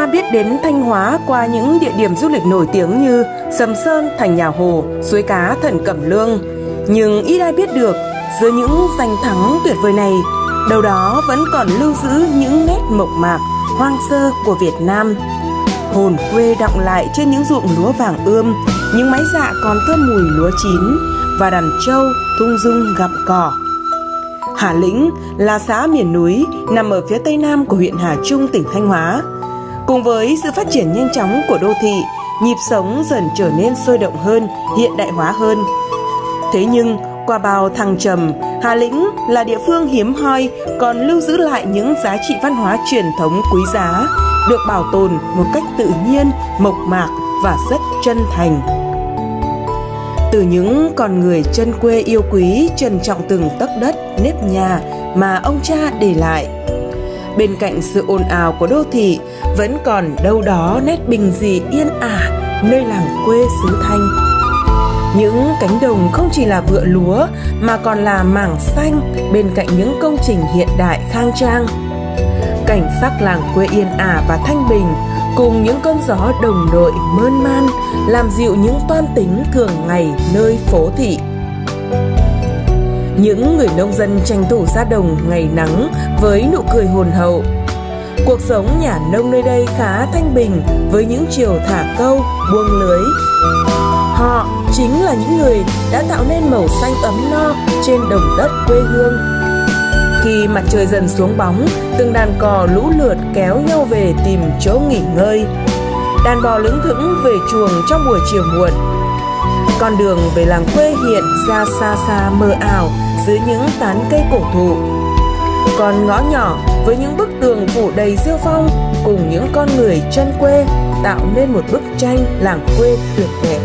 biết đến Thanh Hóa qua những địa điểm du lịch nổi tiếng như Sầm Sơn, Thành Nhà Hồ, Suối Cá, Thần Cẩm Lương. Nhưng ít ai biết được, giữa những danh thắng tuyệt vời này, đâu đó vẫn còn lưu giữ những nét mộc mạc, hoang sơ của Việt Nam. Hồn quê đọng lại trên những ruộng lúa vàng ươm, những mái dạ còn thơm mùi lúa chín và đàn trâu thung dung gặm cỏ. Hà Lĩnh là xã miền núi nằm ở phía tây nam của huyện Hà Trung, tỉnh Thanh Hóa. Cùng với sự phát triển nhanh chóng của đô thị, nhịp sống dần trở nên sôi động hơn, hiện đại hóa hơn. Thế nhưng, qua bao thăng trầm, Hà Lĩnh là địa phương hiếm hoi còn lưu giữ lại những giá trị văn hóa truyền thống quý giá, được bảo tồn một cách tự nhiên, mộc mạc và rất chân thành. Từ những con người chân quê yêu quý, trân trọng từng tấc đất, nếp nhà mà ông cha để lại. Bên cạnh sự ồn ào của đô thị, vẫn còn đâu đó nét bình dị yên ả nơi làng quê xứ Thanh. Những cánh đồng không chỉ là vựa lúa mà còn là mảng xanh bên cạnh những công trình hiện đại khang trang. Cảnh sắc làng quê yên ả và thanh bình cùng những cơn gió đồng đội mơn man làm dịu những toan tính thường ngày nơi phố thị. Những người nông dân tranh thủ ra đồng ngày nắng với nụ cười hồn hậu. Cuộc sống nhà nông nơi đây khá thanh bình với những chiều thả câu, buông lưới. Họ chính là những người đã tạo nên màu xanh ấm no trên đồng đất quê hương. Khi mặt trời dần xuống bóng, từng đàn cò lũ lượt kéo nhau về tìm chỗ nghỉ ngơi. Đàn bò lững thững về chuồng trong buổi chiều muộn. Con đường về làng quê hiện ra xa xa mờ ảo dưới những tán cây cổ thụ. Còn ngõ nhỏ với những bức tường phủ đầy rêu phong cùng những con người chân quê tạo nên một bức tranh làng quê tuyệt đẹp.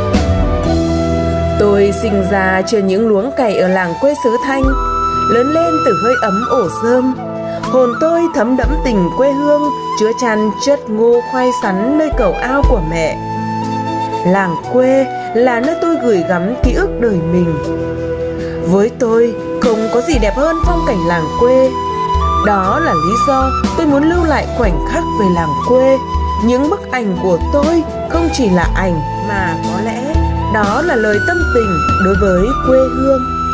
Tôi sinh ra trên những luống cày ở làng quê xứ Thanh, lớn lên từ hơi ấm ổ rơm. Hồn tôi thấm đẫm tình quê hương, chứa chan chất ngô khoai sắn nơi cầu ao của mẹ. Làng quê là nơi tôi gửi gắm ký ức đời mình. Với tôi, không có gì đẹp hơn phong cảnh làng quê. Đó là lý do tôi muốn lưu lại khoảnh khắc về làng quê. Những bức ảnh của tôi không chỉ là ảnh mà có lẽ đó là lời tâm tình đối với quê hương.